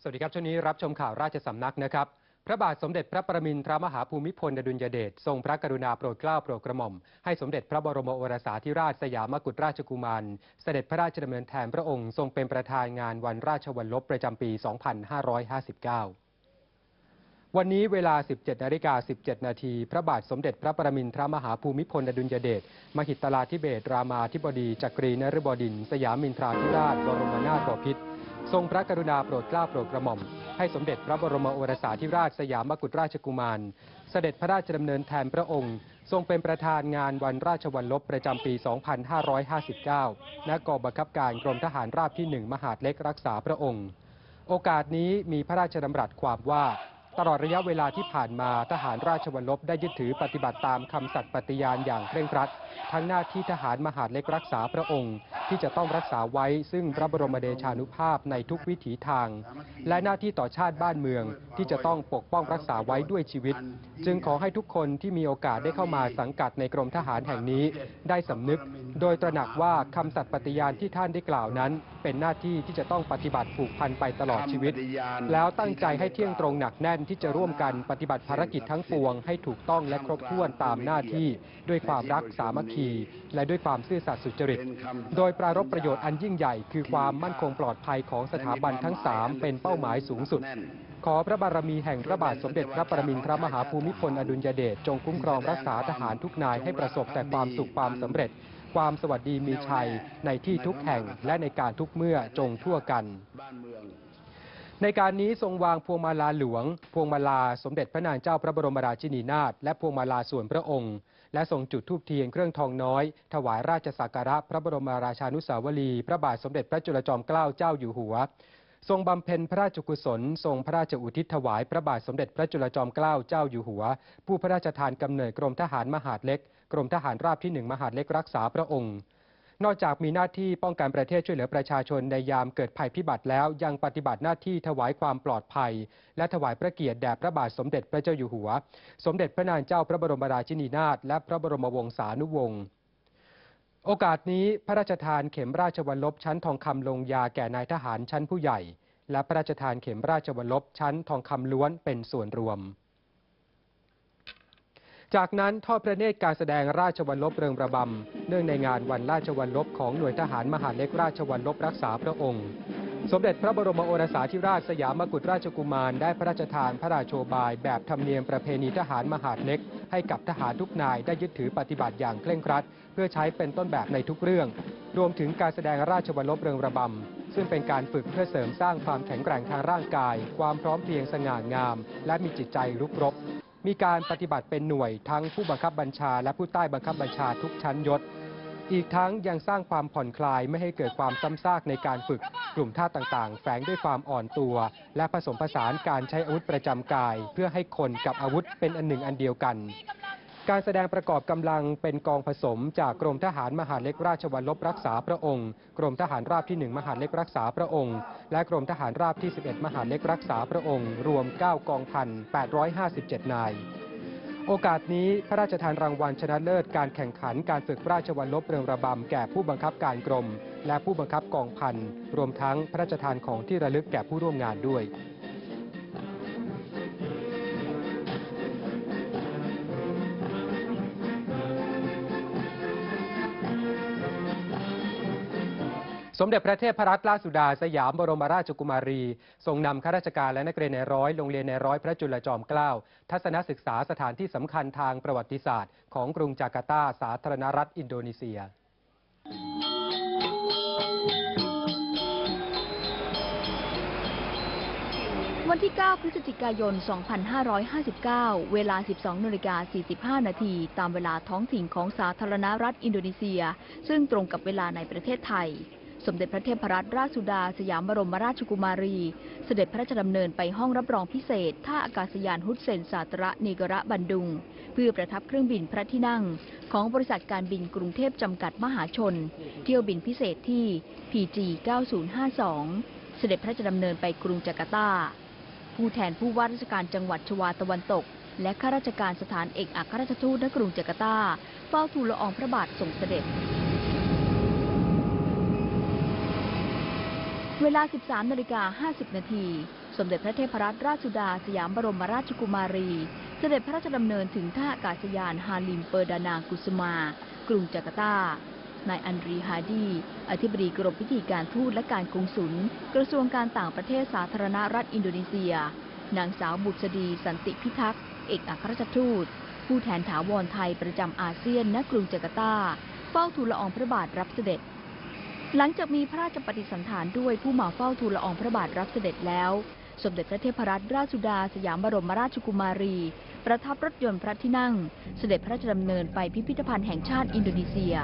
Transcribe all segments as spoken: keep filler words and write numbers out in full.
สวัสดีครับช่วงนี้รับชมข่าวราชสำนักนะครับพระบาทสมเด็จพระประมินทรมหาภูมิพลอดุลยเดชทรงพระกรุณาโปรดเกล้าโปรดกระหม่อมให้สมเด็จพระบรมโอรสาธิราชสยามกุฎราชกุมารเสด็จพระราชดำเนินแทนพระองค์ทรงเป็นประธานงานวันราชวรรลบประจำปี สองพันห้าร้อยห้าสิบเก้า วันนี้เวลา สิบเจ็ดนาฬิกาสิบเจ็ดนาทีพระบาทสมเด็จพระประมินทรมหาภูมิพลอดุลยเดชมหิตลาธิเบศรามาธิบดีจักรีนฤบดินทร์สยามินทราธิราชบรมนาถบพิตรทรงพระกรุณาโปรดเกล้าโปรดกระหม่อมให้สมเด็จพระบรมโอรสาธิราชสยามกุฎราชกุมารเสด็จพระราชดำเนินแทนพระองค์ทรงเป็นประธานงานวันราชวรรลบประจำปี สองพันห้าร้อยห้าสิบเก้า ณ กองบังคับการกรมทหารราบที่ หนึ่ง มหาดเล็กรักษาพระองค์โอกาสนี้มีพระราชดำรัสความว่าตลอดระยะเวลาที่ผ่านมาทหารราชวรรลบได้ยึดถือปฏิบัติตามคำสัตย์ปฏิญาณอย่างเคร่งครัดทั้งหน้าที่ทหารมหาดเล็กรักษาพระองค์ที่จะต้องรักษาไว้ซึ่งพระบรมเดชานุภาพในทุกวิถีทางและหน้าที่ต่อชาติบ้านเมืองที่จะต้องปกป้องรักษาไว้ด้วยชีวิตจึงขอให้ทุกคนที่มีโอกาสได้เข้ามาสังกัดในกรมทหารแห่งนี้ได้สำนึกโดยตระหนักว่าคำสัตย์ปฏิญาณที่ท่านได้กล่าวนั้นเป็นหน้าที่ที่จะต้องปฏิบัติผูกพันไปตลอดชีวิตแล้วตั้งใจให้เที่ยงตรงหนักแน่นที่จะร่วมกันปฏิบัติภารกิจทั้งปวงให้ถูกต้องและครบถ้วนตามหน้าที่ด้วยความรักสามัคคีและด้วยความซื่อสัตย์สุจริตโดยปรารภประโยชน์อันยิ่งใหญ่คือความมั่นคงปลอดภัยของสถาบันทั้งสามเป็นเป้าหมายสูงสุดขอพระบารมีแห่งพระบาทสมเด็จพระประมินทรมหาภูมิพลอดุลยเดชจงคุ้มครองรักษาทหารทุกนายให้ประสบแต่ความสุขความสำเร็จความสวัสดีมีชัยในที่ทุกแห่งและในการทุกเมื่อจงทั่วกันในการนี้ทรงวางพวงมาลาหลวงพวงมาลาสมเด็จพระนางเจ้าพระบรมราชินีนาถและพวงมาลาส่วนพระองค์และทรงจุดธูปเทียนเครื่องทองน้อยถวายราชสักการะพระบรมราชานุสาวรีย์พระบาทสมเด็จพระจุลจอมเกล้าเจ้าอยู่หัวทรงบำเพ็ญพระราชกุศลทรงพระราชอุทิศถวายพระบาทสมเด็จพระจุลจอมเกล้าเจ้าอยู่หัวผู้พระราชทานกำเนิดกรมทหารมหาดเล็กกรมทหารราบที่หนึ่งมหาดเล็กรักษาพระองค์นอกจากมีหน้าที่ป้องกันประเทศช่วยเหลือประชาชนในยามเกิดภัยพิบัติแล้วยังปฏิบัติหน้าที่ถวายความปลอดภัยและถวายพระเกียรติแด่พระบาทสมเด็จพระเจ้าอยู่หัวสมเด็จพระนางเจ้าพระบรมราชินีนาถและพระบรมวงศานุวงศ์โอกาสนี้พระราชทานเข็มราชวรรลบชั้นทองคำลงยาแก่นายทหารชั้นผู้ใหญ่และพระราชทานเข็มราชวรรลบชั้นทองคำล้วนเป็นส่วนรวมจากนั้นทอดพระเนตรการแสดงราชวรรลบเริงระบำเนื่องในงานวันราชวรรลบของหน่วยทหารมหาดเล็กราชวรรลบรักษาพระองค์สมเด็จพระบรมโอรสาธิราชสยามกุฎราชกุมารได้พระราชทานพระราโชบายแบบธรรมเนียมประเพณีทหารมหาดเล็กให้กับทหารทุกนายได้ยึดถือปฏิบัติอย่างเคร่งครัดเพื่อใช้เป็นต้นแบบในทุกเรื่องรวมถึงการแสดงราชวรรลบเริงระบำซึ่งเป็นการฝึกเพื่อเสริมสร้างความแข็งแกร่งทางร่างกายความพร้อมเพรียงสง่างามและมีจิตใจรุกรบมีการปฏิบัติเป็นหน่วยทั้งผู้บังคับบัญชาและผู้ใต้บังคับบัญชาทุกชั้นยศอีกทั้งยังสร้างความผ่อนคลายไม่ให้เกิดความซ้ำซากในการฝึกกลุ่มท่าต่างๆแฝงด้วยความอ่อนตัวและผสมผสานการใช้อาวุธประจำกายเพื่อให้คนกับอาวุธเป็นอันหนึ่งอันเดียวกันการแสดงประกอบกำลังเป็นกองผสมจากกรมทหารมหาดเล็กราชวรรลบรักษาพระองค์กรมทหารราบที่หนึ่งมหาดเล็กรักษาพระองค์และกรมทหารราบที่สิบเอ็ดมหาดเล็กรักษาพระองค์รวมเก้ากองพันแปดร้อยห้าสิบเจ็ดนายโอกาสนี้พระราชทานรางวัลชนะเลิศการแข่งขันการฝึกราชวรรลบเริงระบำแก่ผู้บังคับการกรมและผู้บังคับกองพันรวมทั้งพระราชทานของที่ระลึกแก่ผู้ร่วมงานด้วยสมเด็จพระเทพรัตนราชสุดาสยามบรมราชกุมารีทรงนำข้าราชการและนักเรียนในร้อยโรงเรียนในร้อยพระจุลจอมเกล้าทัศนศึกษาสถานที่สำคัญทางประวัติศาสตร์ของกรุงจาการ์ตาสาธารณรัฐอินโดนีเซียวันที่ เก้า พฤศจิกายน สองพันห้าร้อยห้าสิบเก้า เวลา สิบสองนาฬิกาสี่สิบห้านาทีตามเวลาท้องถิ่นของสาธารณรัฐอินโดนีเซียซึ่งตรงกับเวลาในประเทศไทยสมเด็จพระเทพรัตนราชสุดาสยามบรมราชกุมารีเสด็จพระราชดำเนินไปห้องรับรองพิเศษท่าอากาศยานฮุดเซนซาตระเนกระบันดุงเพื่อประทับเครื่องบินพระที่นั่งของบริษัทการบินกรุงเทพจำกัดมหาชนเที่ยวบินพิเศษที่ พี จี เก้าศูนย์ห้าสอง เสด็จพระราชดำเนินไปกรุงจาการ์ตาผู้แทนผู้ว่าราชการจังหวัดชวาตะวันตกและข้าราชการสถานเอกอัครราชทูตณกรุงจาการ์ตาเฝ้าทูลละอองพระบาททรงเสด็จเวลา สิบสามนาฬิกาห้าสิบนาทีสมเด็จพระเทพรัตนราชสุดาสยามบรมราชกุมารีเสด็จพระราชดำเนินถึงท่าอากาศยานฮาลิมเปอร์ดานากุสมา กรุงจาการ์ตานายอันรีฮาดีอธิบดีกรมพิธีการทูตและการกงสุลกระทรวงการต่างประเทศสาธารณรัฐอินโดนีเซียนางสาวบุษดีสันติพิทักษ์เอกอัครราชทูตผู้แทนถาวรไทยประจำอาเซียนณกรุงจาการ์ตาเฝ้าทูลละอองพระบาทรับเสด็จหลังจากมีพระราชปฏิสันถานด้วยผู้มาเฝ้าทูลละอองพระบาทรับเสด็จแล้วสมเด็จพระเทพรัตนราชสุดาสยามบรมราชกุมารีประทับรถยนต์พระที่นั่งเสด็จพระราชดำเนินไปพิพิธภัณฑ์แห่งชาติอินโดนีเซีย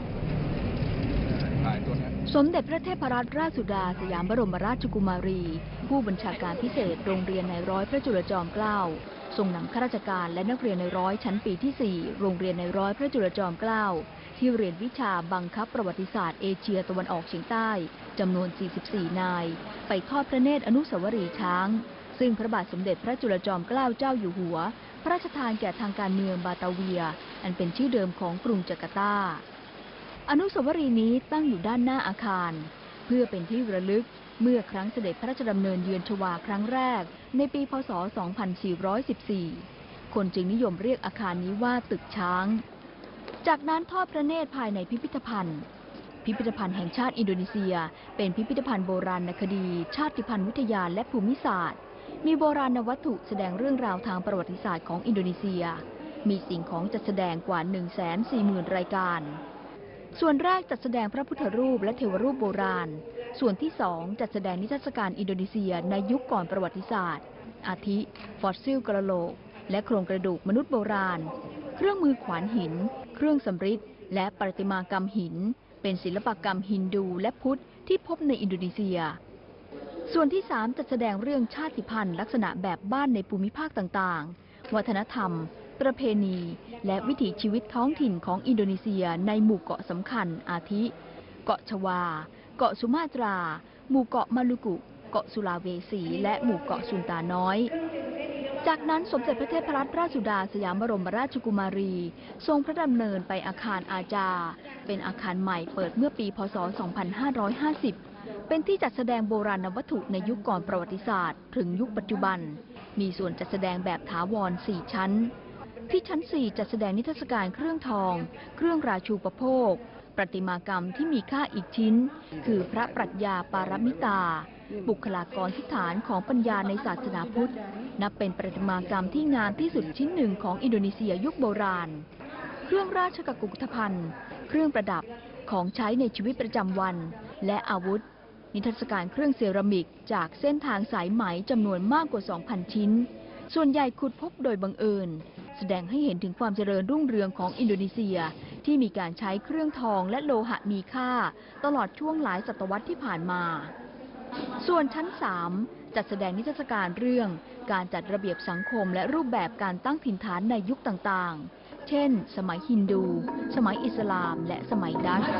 สมเด็จพระเทพรัตนราชสุดาสยามบรมราชกุมารีผู้บัญชาการพิเศษโรงเรียนนายร้อยพระจุลจอมเกล้าทรงนำข้าราชการและนักเรียนนายร้อยชั้นปีที่สี่โรงเรียนนายร้อยพระจุลจอมเกล้าที่เรียนวิชาบังคับประวัติศาสตร์เอเชียตะวันออกเฉียงใต้จำนวนสี่สิบสี่นายไปทอดพระเนตรอนุสาวรีย์ช้างซึ่งพระบาทสมเด็จพระจุลจอมเกล้าเจ้าอยู่หัวพระราชทานแก่ทางการเมืองบาตาเวียอันเป็นชื่อเดิมของกรุงจาการ์ตาอนุสาวรีย์นี้ตั้งอยู่ด้านหน้าอาคารเพื่อเป็นที่ระลึกเมื่อครั้งเสด็จพระราชดำเนินเยือนชวาครั้งแรกในปีพ.ศ. สองพันสี่ร้อยสิบสี่คนจึงนิยมเรียกอาคารนี้ว่าตึกช้างจากนั้นทอดพระเนตรภายในพิพิธภัณฑ์พิพิธภัณฑ์แห่งชาติอินโดนีเซียเป็นพิพิธภัณฑ์โบราณคดีชาติพันธุ์วิทยาและภูมิศาสตร์มีโบราณวัตถุแสดงเรื่องราวทางประวัติศาสตร์ของอินโดนีเซียมีสิ่งของจัดแสดงกว่า หนึ่งแสนสี่หมื่น รายการส่วนแรกจัดแสดงพระพุทธรูปและเทวรูปโบราณส่วนที่สองจัดแสดงนิทรรศการอินโดนีเซียในยุคก่อนประวัติศาสตร์อาทิฟอสซิลกระโหลกและโครงกระดูกมนุษย์โบราณเครื่องมือขวานหินเครื่องสำริดและประติมากรรมหินเป็นศิลปกรรมฮินดูและพุทธที่พบในอินโดนีเซียส่วนที่สามจัดแสดงเรื่องชาติพันธุ์ลักษณะแบบบ้านในภูมิภาคต่างๆวัฒนธรรมประเพณีและวิถีชีวิตท้องถิ่นของอินโดนีเซียในหมู่เกาะสำคัญอาทิ เกาะชวาเกาะสุมาตรา หมู่เกาะมาลูกุเกาะสุลาเวสีและหมู่เกาะสุนตาน้อยจากนั้นสมเด็จพระเทพรัตนราชสุดาสยามบรมราชกุมารีทรงพระดำเนินไปอาคารอาจาเป็นอาคารใหม่เปิดเมื่อปีพ.ศ. สองพันห้าร้อยห้าสิบเป็นที่จัดแสดงโบราณวัตถุในยุคก่อนประวัติศาสตร์ถึงยุคปัจจุบันมีส่วนจัดแสดงแบบถาวรสี่ชั้นที่ชั้นสี่จัดแสดงนิทรรศการเครื่องทองเครื่องราชูปโภคประติมากรรมที่มีค่าอีกชิ้นคือพระปรัชญาปารมิตาบุคลากรที่ฐานของปัญญาในศาสนาพุทธนับเป็นประติมากรรมที่งามที่สุดชิ้นหนึ่งของอินโดนีเซียยุคโบราณเครื่องราชกุฏภัณฑ์เครื่องประดับของใช้ในชีวิตประจำวันและอาวุธนิทรรศการเครื่องเซรามิกจากเส้นทางสายไหมจำนวนมากกว่า สองพัน ชิ้นส่วนใหญ่ขุดพบโดยบังเอิญแสดงให้เห็นถึงความเจริญรุ่งเรืองของอินโดนีเซียที่มีการใช้เครื่องทองและโลหะมีค่าตลอดช่วงหลายศตวรรษที่ผ่านมาส่วนชั้นสามจัดแสดงนิทรรศการเรื่องการจัดระเบียบสังคมและรูปแบบการตั้งถิ่นฐานในยุคต่างๆเช่นสมัยฮินดูสมัยอิสลามและสมัยดัช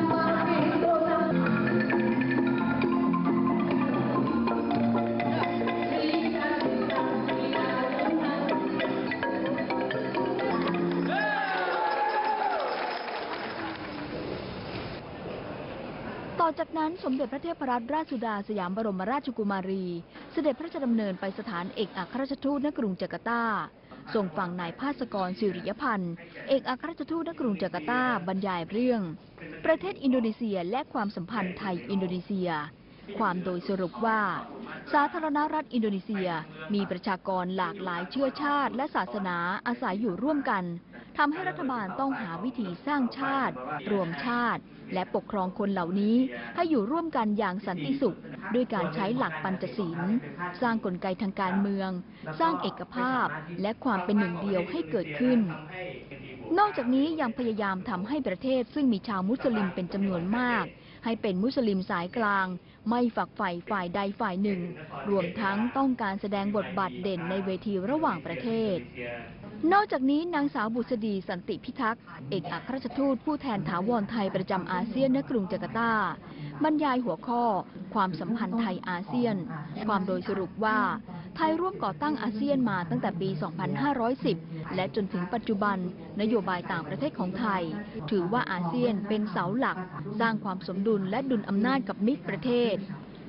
ต่อจากนั้นสมเด็จพระเทพรัตนราชสุดาสยามบรมราชกุมารีเสด็จพระราชดำเนินไปสถานเอกอัครราชทูตณกรุงจาการ์ตาทรงฟังนายภาสกรสิริยพันธ์เอกอัครราชทูตณกรุงจาการ์ตาบรรยายเรื่องประเทศอินโดนีเซียและความสัมพันธ์ไทยอินโดนีเซียความโดยสรุปว่าสาธารณรัฐอินโดนีเซียมีประชากรหลากหลายเชื้อชาติและศาสนาอาศัยอยู่ร่วมกันทำให้รัฐบาลต้องหาวิธีสร้างชาติรวมชาติและปกครองคนเหล่านี้ให้อยู่ร่วมกันอย่างสันติสุขด้วยการใช้หลักปัญจศีลสร้างกลไกทางการเมืองสร้างเอกภาพและความเป็นหนึ่งเดียวให้เกิดขึ้นนอกจากนี้ยังพยายามทำให้ประเทศซึ่งมีชาวมุสลิมเป็นจำนวนมากให้เป็นมุสลิมสายกลางไม่ฝักใฝ่ฝ่ายใดฝ่ายหนึ่งรวมทั้งต้องการแสดงบทบาทเด่นในเวทีระหว่างประเทศนอกจากนี้นางสาวบุษดีสันติพิทักษ์เอกอัครราชทูตผู้แทนถาวรไทยประจำอาเซียนณกรุงจาการ์ตาบรรยายหัวข้อความสัมพันธ์ไทยอาเซียนความโดยสรุปว่าไทยร่วมก่อตั้งอาเซียนมาตั้งแต่ปี สองพันห้าร้อยสิบ และจนถึงปัจจุบันนโยบายต่างประเทศของไทยถือว่าอาเซียนเป็นเสาหลักสร้างความสมดุลและดุลอำนาจกับมิตรประเทศ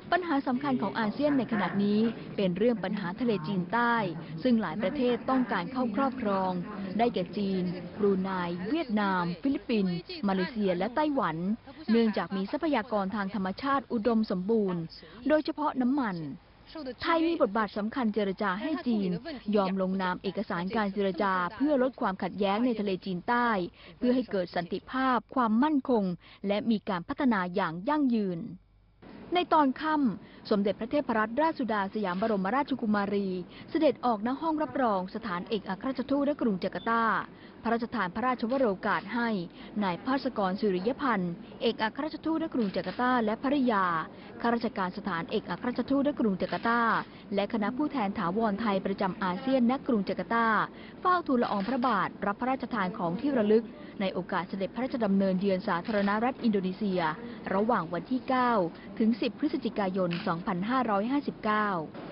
ปัญหาสำคัญของอาเซียนในขณะนี้เป็นเรื่องปัญหาทะเลจีนใต้ซึ่งหลายประเทศต้องการเข้าครอบครองได้แก่จีนบรูไนเวียดนามฟิลิปปินส์มาเลเซียและไต้หวันเนื่องจากมีทรัพยากรทางธรรมชาติอุดมสมบูรณ์โดยเฉพาะน้ำมันไทยมีบทบาทสำคัญเจรจาให้จีนยอมลงนามเอกสารการเจรจาเพื่อลดความขัดแย้งในทะเลจีนใต้เพื่อให้เกิดสันติภาพความมั่นคงและมีการพัฒนาอย่างยั่งยืนในตอนค่ำสมเด็จพระเทพรัตนราชสุดาสยามบรมราชกุมารีเสด็จออกณห้องรับรองสถานเอกอัครราชทูตณกรุงจาการ์ตาพระราชทานพระราชวโรกาสให้นายภาสกร สุริยพันธ์เอกอัครราชทูตณกรุงจาการ์ตาและภริยาข้าราชการสถานเอกอัครราชทูตณกรุงจาการ์ตาและคณะผู้แทนถาวรไทยประจำอาเซียนณกรุงจาการ์ตาเฝ้าทูลละอองพระบาทรับพระราชทานของที่ระลึกในโอกาสเสด็จพระราชดำเนินเยือนสาธารณรัฐอินโดนีเซียระหว่างวันที่ เก้า ถึง สิบ พฤศจิกายน สองพันห้าร้อยห้าสิบเก้า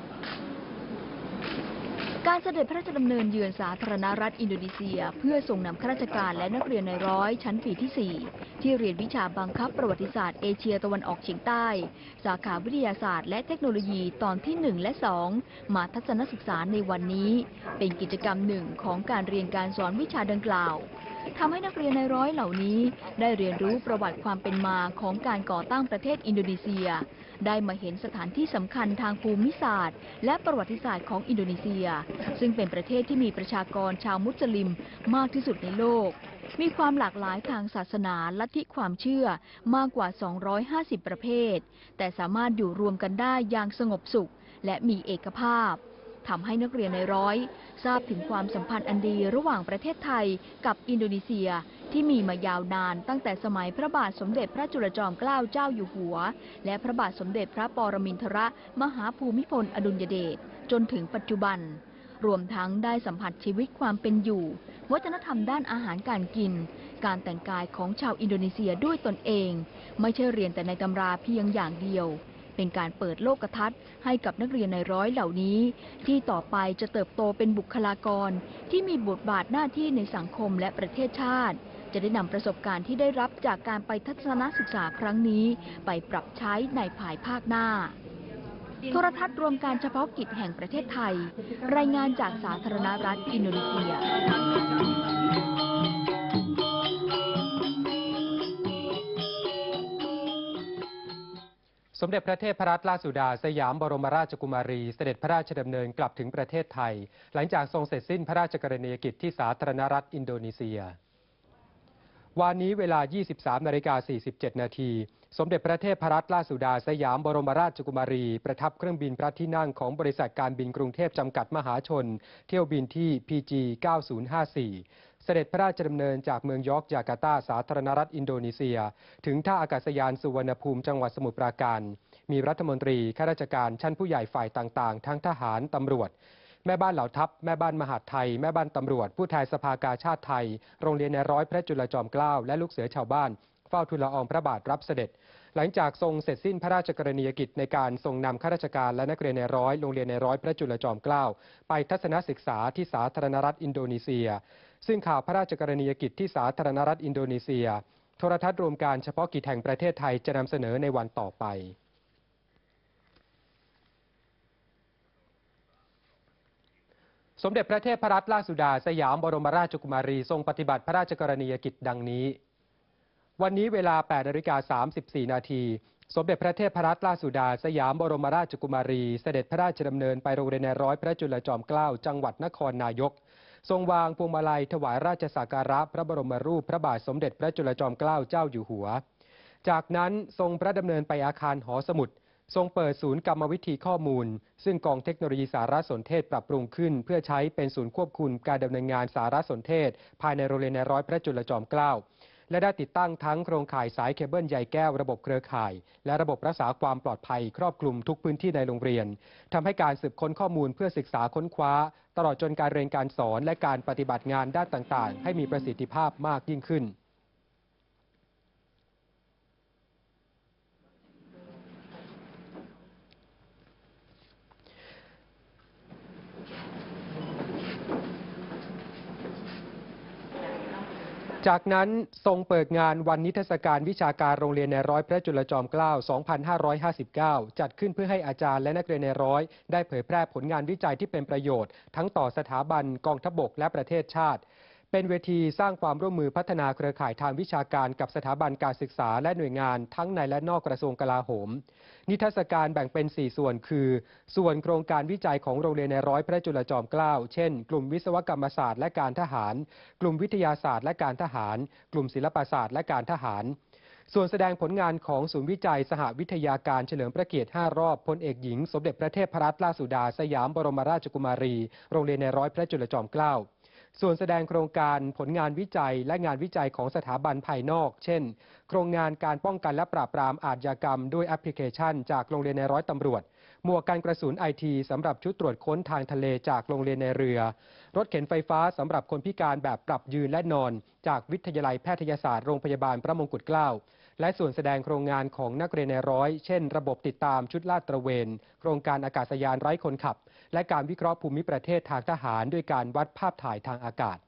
การเสด็จพระราชดำเนินเยือนสาธารณรัฐอินโดนีเซียเพื่อส่งนำข้าราชการและนักเรียนในร้อยชั้นปีที่ สี่ ที่เรียนวิชาบังคับประวัติศาสตร์เอเชียตะวันออกเฉียงใต้สาขาวิทยาศาสตร์และเทคโนโลยีตอนที่ หนึ่ง และ สอง มาทัศนศึกษาในวันนี้เป็นกิจกรรมหนึ่งของการเรียนการสอนวิชาดังกล่าวทำให้นักเรียนในร้อยเหล่านี้ได้เรียนรู้ประวัติความเป็นมาของการก่อตั้งประเทศอินโดนีเซียได้มาเห็นสถานที่สำคัญทางภูมิศาสตร์และประวัติศาสตร์ของอินโดนีเซียซึ่งเป็นประเทศที่มีประชากรชาวมุสลิมมากที่สุดในโลกมีความหลากหลายทางศาสนาลัทธิความเชื่อมากกว่า สองร้อยห้าสิบ ประเภทแต่สามารถอยู่รวมกันได้อย่างสงบสุขและมีเอกภาพทำให้นักเรียนในร้อยทราบถึงความสัมพันธ์อันดีระหว่างประเทศไทยกับอินโดนีเซียที่มีมายาวนานตั้งแต่สมัยพระบาทสมเด็จพระจุลจอมเกล้าเจ้าอยู่หัวและพระบาทสมเด็จพระปรมินทรมหาภูมิพลอดุลยเดชจนถึงปัจจุบันรวมทั้งได้สัมผัสชีวิตความเป็นอยู่วัฒนธรรมด้านอาหารการกินการแต่งกายของชาวอินโดนีเซียด้วยตนเองไม่ใช่เรียนแต่ในตำราเพียงอย่างเดียวเป็นการเปิดโลกทัศน์ให้กับนักเรียนในร้อยเหล่านี้ที่ต่อไปจะเติบโตเป็นบุคลากรที่มีบทบาทหน้าที่ในสังคมและประเทศชาติจะได้นำประสบการณ์ที่ได้รับจากการไปทัศนศึกษาครั้งนี้ไปปรับใช้ในภายภาคหน้าโทรทัศน์รวมการเฉพาะกิจแห่งประเทศไทยรายงานจากสาธารณรัฐอินโดนีเซียสมเด็จพระเทพรัตนราชสุดาสยามบรมราชกุมารีเสด็จพระราชดำเนินกลับถึงประเทศไทยหลังจากทรงเสร็จสิ้นพระราชกรณียกิจที่สาธารณรัฐอินโดนีเซียวันนี้เวลา ยี่สิบสาม นาฬิกา สี่สิบเจ็ด นาทีสมเด็จพระเทพรัตนราชสุดาสยามบรมราชกุมารีประทับเครื่องบินพระที่นั่งของบริษัทการบินกรุงเทพจำกัดมหาชนเที่ยวบินที่ พี จี เก้าศูนย์ห้าสี่เสด็จพระราชดำเนินจากเมืองยอร์กจาการ์ตาสาธารณรัฐอินโดนีเซียถึงท่าอากาศยานสุวรรณภูมิจังหวัดสมุทรปราการมีรัฐมนตรีข้าราชการชั้นผู้ใหญ่ฝ่ายต่างๆทั้งทหารตำรวจแม่บ้านเหล่าทัพแม่บ้านมหาดไทยแม่บ้านตำรวจผู้แทนสภากาชาติไทยโรงเรียนในร้อยพระจุลจอมเกล้าและลูกเสือชาวบ้านเฝ้าทูลละอองพระบาทรับเสด็จหลังจากทรงเสร็จสิ้นพระราชกรณียกิจในการทรงนำข้าราชการและนักเรียนในร้อยโรงเรียนในร้อยพระจุลจอมเกล้าไปทัศนศึกษาที่สาธารณรัฐอินโดนีเซียซึ่งข่าวพระราชกรณียกิจที่สาธารณรัฐอินโดนีเซียโทรทัศน์รวมการเฉพาะกิจแห่งประเทศไทยจะนำเสนอในวันต่อไปสมเด็จพระเทพรัตนราชสุดาสยามบรมราชกุมารีทรงปฏิบัติพระราชกรณียกิจดังนี้วันนี้เวลา แปดนาฬิกาสามสิบสี่ นาทีสมเด็จพระเทพรัตนราชสุดาสยามบรมราชกุมารีเสด็จพระราชดำเนินไปโรงเรียนในร้อยพระจุลจอมเกล้าจังหวัดนครนายกทรงวางพวงมาลัยถวายราชสักการะพระบรมรูปพระบาทสมเด็จพระจุลจอมเกล้าเจ้าอยู่หัวจากนั้นทรงพระดำเนินไปอาคารหอสมุดทรงเปิดศูนย์กรรมวิธีข้อมูลซึ่งกองเทคโนโลยีสารสนเทศปรับปรุงขึ้นเพื่อใช้เป็นศูนย์ควบคุมการดำเนินงานสารสนเทศภายในโรงเรียนในร้อยพระจุลจอมเกล้าและได้ติดตั้งทั้งโครงข่ายสายเคเบิลใยแก้วระบบเครือข่ายและระบบรักษาความปลอดภัยครอบคลุมทุกพื้นที่ในโรงเรียนทำให้การสืบค้นข้อมูลเพื่อศึกษาค้นคว้าตลอดจนการเรียนการสอนและการปฏิบัติงานด้านต่างๆให้มีประสิทธิภาพมากยิ่งขึ้นจจากนั้นทรงเปิดงานวันนิทรรศการวิชาการโรงเรียนในร้อยพระจุลจอมเกล้า สองพันห้าร้อยห้าสิบเก้า จัดขึ้นเพื่อให้อาจารย์และนักเรียนในร้อยได้เผยแพร่ผลงานวิจัยที่เป็นประโยชน์ทั้งต่อสถาบันกองทัพบกและประเทศชาติเป็นเวทีสร้างความร่วมมือพัฒนาเครือข่ายทางวิชาการกับสถาบันการศึกษาและหน่วยงานทั้งในและนอกกระทรวงกลาโหมนิทรรศการแบ่งเป็นสี่ส่วนคือส่วนโครงการวิจัยของโรงเรียนในร้อยพระจุลจอมเกล้าเช่นกลุ่มวิศวกรรมศาสตร์และการทหารกลุ่มวิทยาศาสตร์และการทหารกลุ่มศิลปศาสตร์และการทหารส่วนแสดงผลงานของศูนย์วิจัยสหวิทยาการเฉลิมพระเกียรติห้ารอบพลเอกหญิงสมเด็จพระเทพรัตนราชสุดาสยามบรมราชกุมารีโรงเรียนในร้อยพระจุลจอมเกล้าส่วนแสดงโครงการผลงานวิจัยและงานวิจัยของสถาบันภายนอกเช่นโครงงานการป้องกันและปราบปรามอาชญากรรมด้วยแอปพลิเคชันจากโรงเรียนในร้อยตำรวจหมวกกันกระสุนไอทีสำหรับชุดตรวจค้นทางทะเลจากโรงเรียนในเรือรถเข็นไฟฟ้าสำหรับคนพิการแบบปรับยืนและนอนจากวิทยาลัยแพทยศาสตร์โรงพยาบาลพระมงกุฎเกล้าและส่วนแสดงโครงงานของนักเรียนในร้อยเช่นระบบติดตามชุดลาดตระเวนโครงการอากาศยานไร้คนขับและการวิเคราะห์ภูมิประเทศทางทหารด้วยการวัดภาพถ่ายทางอากาศ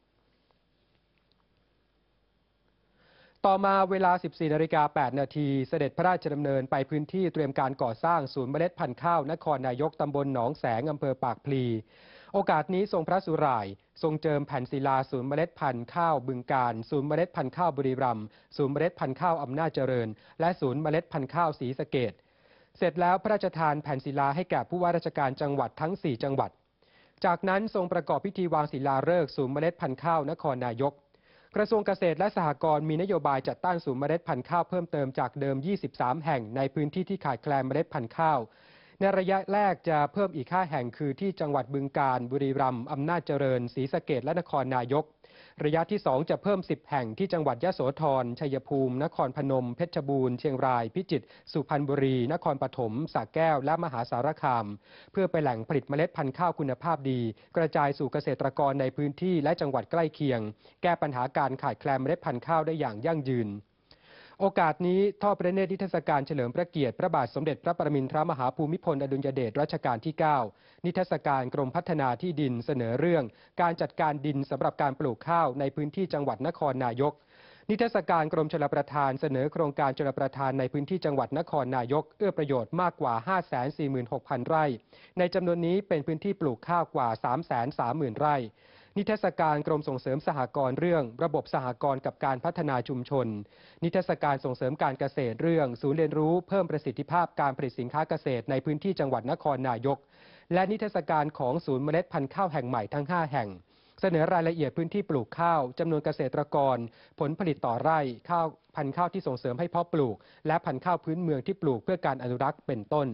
ต่อมาเวลา สิบสี่นาฬิกาแปดนาทีเสด็จพระราชดำเนินไปพื้นที่เตรียมการก่อสร้างศูนย์เมล็ดพันธุ์ข้าวนครนายกตำบลหนองแสงอำเภอปากพลีโอกาสนี้ทรงพระสุร่ายทรงเจิมแผ่นศิลาศูนย์เมล็ดพันธุ์ข้าวบึงกาฬศูนย์เมล็ดพันธุ์ข้าวบุรีรัมย์ศูนย์เมล็ดพันธุ์ข้าวอำนาจเจริญและศูนย์เมล็ดพันธุ์ข้าวศรีสะเกษเสร็จแล้วพระราชทานแผ่นศิลาให้แก่ผู้ว่าราชการจังหวัดทั้งสี่จังหวัดจากนั้นทรงประกอบพิธีวางศิลาฤกษ์ศูนย์เมล็ดพันธุ์ข้าวนครนายกกระทรวงเกษตรและสหกรณ์มีนโยบายจัดตั้งศูนย์เมล็ดพันธุ์ข้าวเพิ่มเติมจากเดิมยี่สิบสามแห่งในพื้นที่ที่ขาดแคลนเมล็ดพันธุ์ข้าวในระยะแรกจะเพิ่มอีกห้าแห่งคือที่จังหวัดบึงกาฬบุรีรัมย์อำนาจเจริญศรีสะเกษและนครนายกระยะที่สองจะเพิ่มสิบแห่งที่จังหวัดยโสธรชัยภูมินครพนมเพชรบูรณ์เชียงรายพิจิตรสุพรรณบุรีนครปฐมสระแก้วและมหาสารคามเพื่อไปแหล่งผลิตเมล็ดพันธุ์ข้าวคุณภาพดีกระจายสู่เกษตรกรในพื้นที่และจังหวัดใกล้เคียงแก้ปัญหาการขาดแคลนเมล็ดพันธุ์ข้าวได้อย่างยั่งยืนโอกาสนี้ทอดพระเนตรนิทรรศการเฉลิมพระเกียรติพระบาทสมเด็จพระปรมินทรมหาภูมิพลอดุลยเดชรัชกาลที่เก้านิทรรศการกรมพัฒนาที่ดินเสนอเรื่องการจัดการดินสำหรับการปลูกข้าวในพื้นที่จังหวัดนครนายกนิทรรศการกรมชลประทานเสนอโครงการชลประทานในพื้นที่จังหวัดนครนายกเอื้อประโยชน์มากกว่า ห้าแสนสี่หมื่นหกพัน ไร่ในจำนวนนี้เป็นพื้นที่ปลูกข้าวกว่า สามแสนสามหมื่น ไร่นิทรรศการกรมส่งเสริมสหกรณ์เรื่องระบบสหกรณ์กับการพัฒนาชุมชนนิทรรศการส่งเสริมการเกษตรเรื่องศูนย์เรียนรู้เพิ่มประสิทธิภาพการผลิตสินค้าเกษตรในพื้นที่จังหวัดนครนายกและนิทรรศการของศูนย์เมล็ดพันธุ์ข้าวแห่งใหม่ทั้งห้าแห่งเสนอรายละเอียดพื้นที่ปลูกข้าวจำนวนเกษตรกรผลผลิตต่อไร่ข้าวพันธุ์ข้าวที่ส่งเสริมให้เพาะปลูกและพันธุ์ข้าวพื้นเมืองที่ปลูกเพื่อการอนุรักษ์เป็นต้น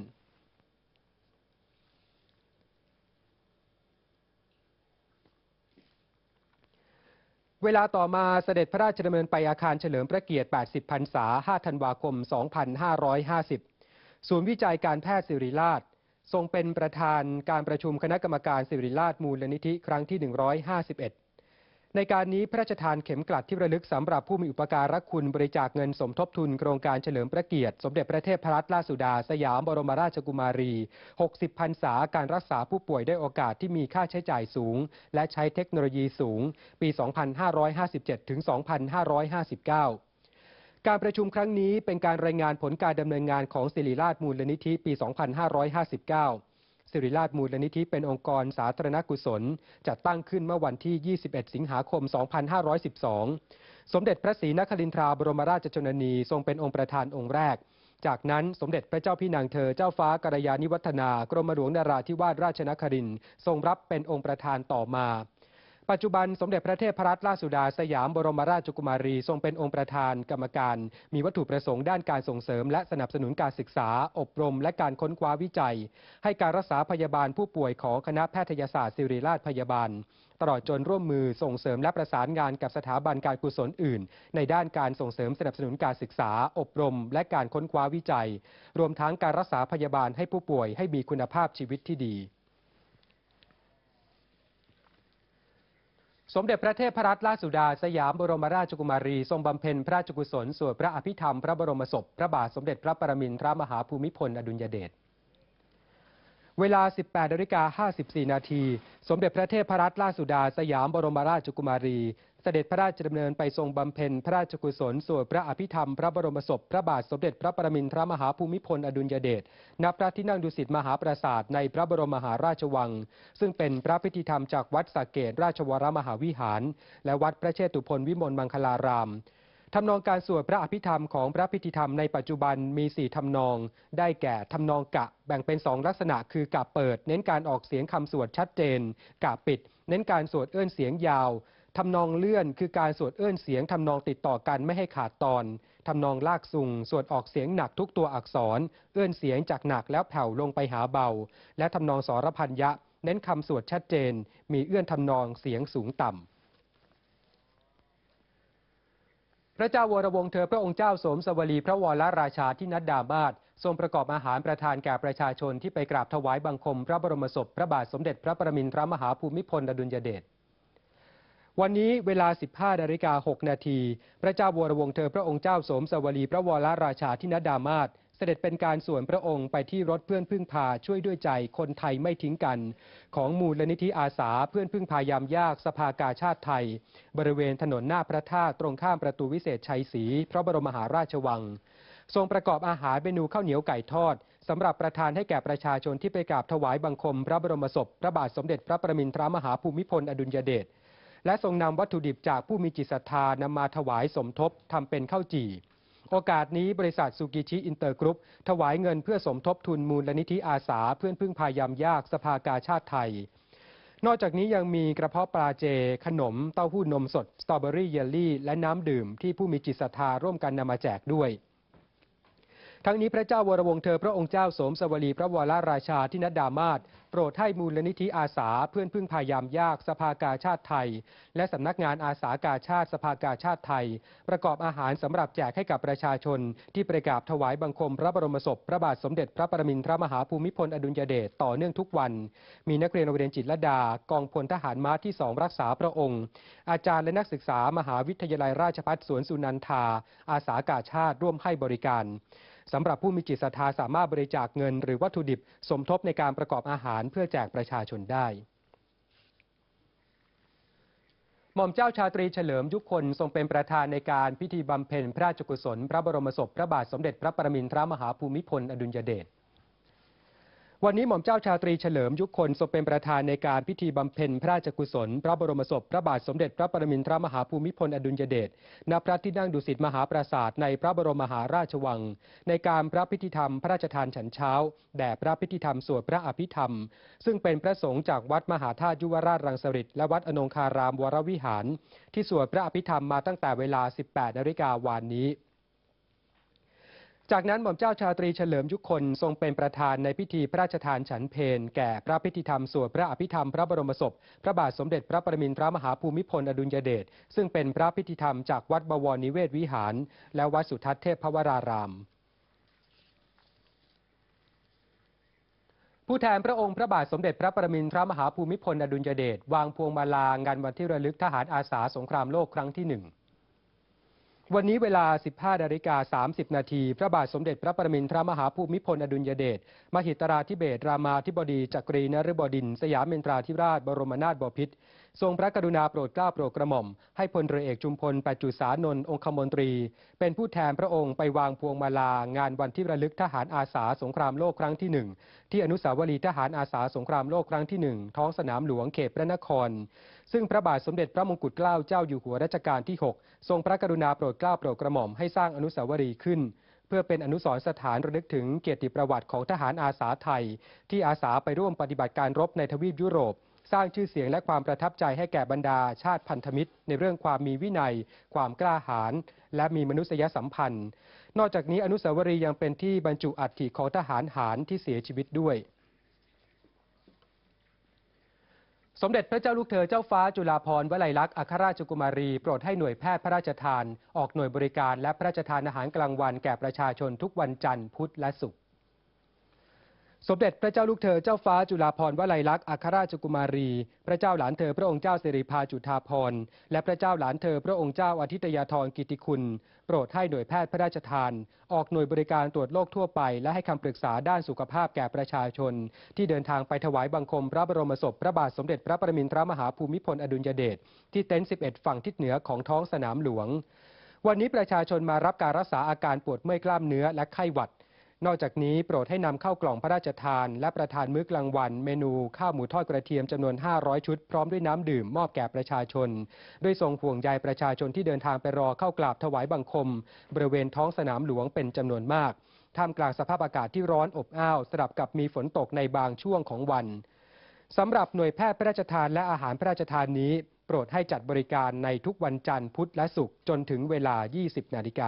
เวลาต่อมาเสด็จพระราชดำเนินไปอาคารเฉลิมพระเกียรติ แปดสิบ พรรษา ห้า ธันวาคม สองพันห้าร้อยห้าสิบ ศูนย์วิจัยการแพทย์ศิริราชทรงเป็นประธานการประชุมคณะกรรมการศิริราชมูลนิธิครั้งที่ หนึ่งร้อยห้าสิบเอ็ด ในการนี้พระราชทานเข็มกลัดที่ระลึกสำหรับผู้มีอุปการะคุณบริจาคเงินสมทบทุนโครงการเฉลิมพระเกียรติสมเด็จพระเทพรัตนราชสุดาสยามบรมราชกุมารี หกสิบ พรรษาการรักษาผู้ป่วยด้วยโอกาสที่มีค่าใช้จ่ายสูงและใช้เทคโนโลยีสูงปี สองพันห้าร้อยห้าสิบเจ็ด ถึง สองพันห้าร้อยห้าสิบเก้า การประชุมครั้งนี้เป็นการรายงานผลการดำเนินงานของศิริราชมูลนิธิปี สองพันห้าร้อยห้าสิบเก้าศิริราชมูลนิธิเป็นองค์กรสาธารณกุศลจัดตั้งขึ้นเมื่อวันที่ ยี่สิบเอ็ด สิงหาคม สองพันห้าร้อยสิบสอง สมเด็จพระศรีนครินทราบรมราชชนนีทรงเป็นองค์ประธานองค์แรกจากนั้นสมเด็จพระเจ้าพี่นางเธอเจ้าฟ้ากัลยาณิวัฒนากรมหลวงนราธิวาสราชนครินทร์ทรงรับเป็นองค์ประธานต่อมาปัจจุบันสมเด็จพระเทพรัตนราชสุดาสยามบรมราชกุมารีทรงเป็นองค์ประธานกรรมการมีวัตถุประสงค์ด้านการส่งเสริมและสนับสนุนการศึกษาอบรมและการค้นคว้าวิจัยให้การรักษาพยาบาลผู้ป่วยของคณะแพทยศาสตร์ศิริราชพยาบาลตลอดจนร่วมมือส่งเสริมและประสานงานกับสถาบันการกุศลอื่นในด้านการส่งเสริมสนับสนุนการศึกษาอบรมและการค้นคว้าวิจัยรวมทั้งการรักษาพยาบาลให้ผู้ป่วยให้มีคุณภาพชีวิตที่ดีสมเด็จพระเทพรัตนราชสุดาสยามบรมราชกุมารีทรงบำเพ็ญพระราชกุศลสวดพระอภิธรรมพระบรมศพพระบาทสมเด็จพระปรมินทรมหาภูมิพลอดุลยเดชเวลา สิบแปดนาฬิกาห้าสิบสี่ นาทีสมเด็จพระเทพรัตนราชสุดาสยามบรมราชกุมารีเสด็จพระราชดำเนินไปทรงบำเพ็ญพระราชกุศลสวดพระอภิธรรมพระบรมศพพระบาทสมเด็จพระปรมินทรมหาภูมิพลอดุลยเดชณพระที่นั่งดุสิตมหาปราสาทในพระบรมมหาราชวังซึ่งเป็นพระพิธีธรรมจากวัดสระเกษราชวรมหาวิหารและวัดพระเชตุพนวิมลมังคลารามทำนองการสวดพระอภิธรรมของพระพิธีธรรมในปัจจุบันมีสี่ทำนองได้แก่ทำนองกะแบ่งเป็นสองลักษณะคือกะเปิดเน้นการออกเสียงคำสวดชัดเจนกะปิดเน้นการสวดเอื้อนเสียงยาวทำนองเลื่อนคือการสวดเอื้อนเสียงทำนองติดต่อกันไม่ให้ขาดตอนทำนองลากซุงสวดออกเสียงหนักทุกตัวอักษรเอื้อนเสียงจากหนักแล้วแผ่วลงไปหาเบาและทำนองสรพัญญะเน้นคำสวดชัดเจนมีเอื้อนทำนองเสียงสูงต่ำพระเจ้าวรวงศ์เธอพระองค์เจ้าสมสวลีพระวรราชาธินัดดามาศทรงประกอบอาหารประทานแก่ประชาชนที่ไปกราบถวายบังคมพระบรมศพพระบาทสมเด็จพระปรมินทรมหาภูมิพลอดุลยเดชวันนี้เวลา สิบห้านาฬิกาหกนาที พระเจ้าวรวงศ์เธอพระองค์เจ้าสมสวลีพระวรราชาธินัดดามาศเสด็จเป็นการส่วนพระองค์ไปที่รถเพื่อนพึ่งพาช่วยด้วยใจคนไทยไม่ทิ้งกันของมูลนิธิอาสาเพื่อนพึ่งพายามยากสภากาชาติไทยบริเวณถนนหน้าพระธาตุตรงข้ามประตูวิเศษชัยศรีพระบรมมหาราชวังทรงประกอบอาหารเมนูข้าวเหนียวไก่ทอดสำหรับประทานให้แก่ประชาชนที่ไปกราบถวายบังคมพระบรมศพพระบาทสมเด็จพระปรมินทรมหาภูมิพลอดุลยเดชและทรงนำวัตถุดิบจากผู้มีจิตศรัทธานำมาถวายสมทบทำเป็นข้าวจี่โอกาสนี้บริษัทซูกิชิอินเตอร์กรุ๊ปถวายเงินเพื่อสมทบทุนมูลนิธิอาสาเพื่อนพึ่งพายามยากสภากาชาติไทยนอกจากนี้ยังมีกระเพาะปลาเจขนมเต้าหู้นมสดสตรอเบอรี่เยลลี่และน้ำดื่มที่ผู้มีจิตศรัทธาร่วมกันนำมาแจกด้วยทั้งนี้พระเจ้าวรวงศ์เธอพระองค์เจ้าสมสวลีพระวรราชาธินัดดามาศโปรดให้มูลนิธิอาสาเพื่อนพึ่งพายามยากสภากาชาติไทยและสำนักงานอาสากาชาติสภากาชาติไทยประกอบอาหารสำหรับแจกให้กับประชาชนที่ประกราบถวายบังคมพระบรมศพพระบาทสมเด็จพระปรมินทรมหาภูมิพลอดุลยเดชต่อเนื่องทุกวันมีนักเรียนโรงเรียนจิตรลดากองพลทหารม้าที่สองรักษาพระองค์อาจารย์และนักศึกษามหาวิทยาลัยราชภัฏสวนสุนันทาอาสากาชาติร่วมให้บริการสำหรับผู้มีจิตศรัทธาสามารถบริจาคเงินหรือวัตถุดิบสมทบในการประกอบอาหารเพื่อแจกประชาชนได้หม่อมเจ้าชาตรีเฉลิมยุคลทรงเป็นประธานในการพิธีบำเพ็ญพระราชกุศลพระบรมศพพระบาทสมเด็จพระปรมินทรมหาภูมิพลอดุลยเดชวันนี้หม่อมเจ้าชาตรีเฉลิมยุคลทรงเป็นประธานในการพิธีบำเพ็ญพระราชกุศลพระบรมศพพระบาทสมเด็จพระปรมินทรมหาภูมิพลอดุลยเดชณพระที่นั่งดุสิตมหาปราสาทในพระบรมมหาราชวังในการพระพิธีธรรมพระราชทานฉันเช้าแด่พระพิธีธรรมสวดพระอภิธรรมซึ่งเป็นพระสงฆ์จากวัดมหาธาตุยุวราชรังสฤษและวัดอนงคารามวรวิหารที่สวดพระอภิธรรมมาตั้งแต่เวลา สิบแปดนาฬิกาวานนี้จากนั้นหม่อมเจ้าชาตรีเฉลิมยุคลทรงเป็นประธานในพิธีพระราชทานฉันเพลแก่พระพิธีธรรมสวดพระอภิธรรมพระบรมศพพระบาทสมเด็จพระปรมินทรมหาภูมิพลอดุลยเดชซึ่งเป็นพระพิธีธรรมจากวัดบวรนิเวศวิหารและวัดสุทัศน์เทพวรารามผู้แทนพระองค์พระบาทสมเด็จพระปรมินทรมหาภูมิพลอดุลยเดชวางพวงมาลางานวันที่ระลึกทหารอาสาสงครามโลกครั้งที่หนึ่งวันนี้เวลา สิบห้านาฬิกาสามสิบนาทีพระบาทสมเด็จพระปรมินทรมหาภูมิพลอดุลยเดชมหิตราธิเบศรรามาธิบดีจักรีนฤบดินทร์สยามเมนทราธิราชบรมนาถบพิตรทรงพระกรุณาโปรดเกล้าโปรดกระหม่อมให้พลเรือเอกจุมพลปัจจุสานนท์องคมนตรีเป็นผู้แทนพระองค์ไปวางพวงมาลางานวันที่ระลึกทหารอาสาสงครามโลกครั้งที่หนึ่งที่อนุสาวรีย์ทหารอาสาสงครามโลกครั้งที่หนึ่งท้องสนามหลวงเขตพระนครซึ่งพระบาทสมเด็จพระมงกุฎเกล้าเจ้าอยู่หัวรัชกาลที่หกทรงพระกรุณาโปรดเกล้าโปรดกระหม่อมให้สร้างอนุสาวรีย์ขึ้นเพื่อเป็นอนุสรณ์สถานระลึกถึงเกียรติประวัติของทหารอาสาไทยที่อาสาไปร่วมปฏิบัติการรบในทวีปยุโรปสร้างชื่อเสียงและความประทับใจให้แก่บรรดาชาติพันธมิตรในเรื่องความมีวินัยความกล้าหาญและมีมนุษยสัมพันธ์นอกจากนี้อนุสาวรีย์ยังเป็นที่บรรจุอัฐิของทหารหารที่เสียชีวิตด้วยสมเด็จพระเจ้าลูกเธอเจ้าฟ้าจุฬาภรณ์วลัยลักษณ์อัครราชกุมารีโปรดให้หน่วยแพทย์พระราชทานออกหน่วยบริการและพระราชทานอาหารกลางวันแก่ประชาชนทุกวันจันทร์พุธและศุกร์สมเด็จพระเจ้าลูกเธอเจ้าฟ้าจุฬาภรณ์วลัยลักษณ์อัครราชกุมารีพระเจ้าหลานเธอพระองค์เจ้าสิริภาจุฑาภรณ์และพระเจ้าหลานเธอพระองค์เจ้าอาทิตยาธรกิติคุณโปรดให้หน่วยแพทย์พระราชทานออกหน่วยบริการตรวจโรคทั่วไปและให้คำปรึกษาด้านสุขภาพแก่ประชาชนที่เดินทางไปถวายบังคมพระบรมศพพระบาทสมเด็จพระปรมินทรมหาภูมิพลอดุลยเดชที่เต็นท์สิบเอ็ดฝั่งทิศเหนือของท้องสนามหลวงวันนี้ประชาชนมารับการรักษาอาการปวดเมื่อยกล้ามเนื้อและไข้หวัดนอกจากนี้โปรดให้นำเข้ากล่องพระราชทานและประทานมื้อกลางวันเมนูข้าวหมูทอดกระเทียมจำนวนห้าร้อยชุดพร้อมด้วยน้ำดื่มมอบแก่ประชาชนด้วยทรงห่วงใยประชาชนที่เดินทางไปรอเข้ากราบถวายบังคมบริเวณท้องสนามหลวงเป็นจำนวนมากท่ามกลางสภาพอากาศที่ร้อนอบอ้าวสลับกับมีฝนตกในบางช่วงของวันสำหรับหน่วยแพทย์พระราชทานและอาหารพระราชทานนี้โปรดให้จัดบริการในทุกวันจันทร์พุธและศุกร์จนถึงเวลา ยี่สิบ นาฬิกา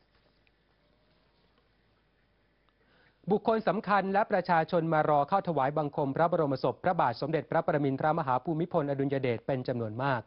บุคคลสำคัญและประชาชนมารอเข้าถวายบังคมพระบรมศพพระบาทสมเด็จพระปรมินทรมหาภูมิพลอดุลยเดชเป็นจำนวนมาก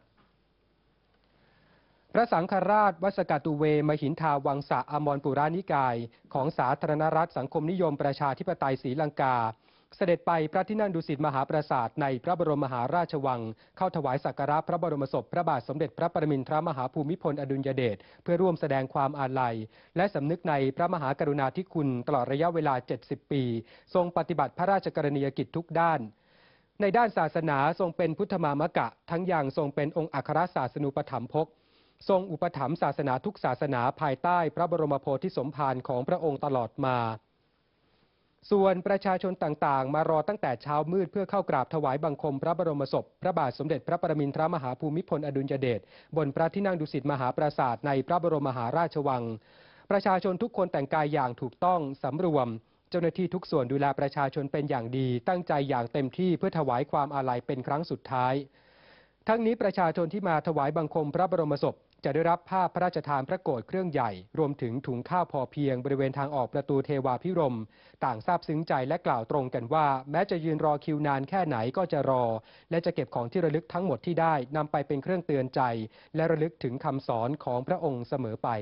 พระสังฆราช วสกตุเว มหินทาวังสะอมรปุรานิกายของสาธารณรัฐสังคมนิยมประชาธิปไตยศรีลังกาเสด็จไปพระที่นั่งดุสิตมหาปราสาทในพระบรมมหาราชวังเข้าถวายสักการะพระบรมศพพระบาทสมเด็จพระปรมินทรมหาภูมิพลอดุลยเดชเพื่อร่วมแสดงความอาลัยและสำนึกในพระมหากรุณาธิคุณตลอดระยะเวลาเจ็ดสิบปีทรงปฏิบัติพระราชกรณียกิจทุกด้านในด้านศาสนาทรงเป็นพุทธมามกะทั้งยังทรงเป็นองค์อัครศาสนูปถัมภกทรงอุปถัมภ์ศาสนาทุกศาสนาภายใต้พระบรมโพธิสมภารของพระองค์ตลอดมาส่วนประชาชนต่างๆมารอตั้งแต่เช้ามืดเพื่อเข้ากราบถวายบังคมพระบรมศพพระบาทสมเด็จพระปรมินทรมหาภูมิพลอดุลยเดชบนพระที่นั่งดุสิตมหาปราสาทในพระบรมมหาราชวังประชาชนทุกคนแต่งกายอย่างถูกต้องสำรวมเจ้าหน้าที่ทุกส่วนดูแลประชาชนเป็นอย่างดีตั้งใจอย่างเต็มที่เพื่อถวายความอาลัยเป็นครั้งสุดท้ายทั้งนี้ประชาชนที่มาถวายบังคมพระบรมศพจะได้รับภาพพระราชทานพระโกฐเครื่องใหญ่รวมถึงถุงข้าวพอเพียงบริเวณทางออกประตูเทวาพิรมย์ต่างซาบซึ้งใจและกล่าวตรงกันว่าแม้จะยืนรอคิวนานแค่ไหนก็จะรอและจะเก็บของที่ระลึกทั้งหมดที่ได้นำไปเป็นเครื่องเตือนใจและระลึกถึงคำสอนของพระองค์เสมอไป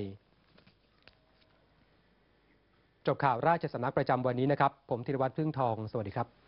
จบข่าวราชสำนักประจำวันนี้นะครับผมธีรวัฒน์พึ่งทองสวัสดีครับ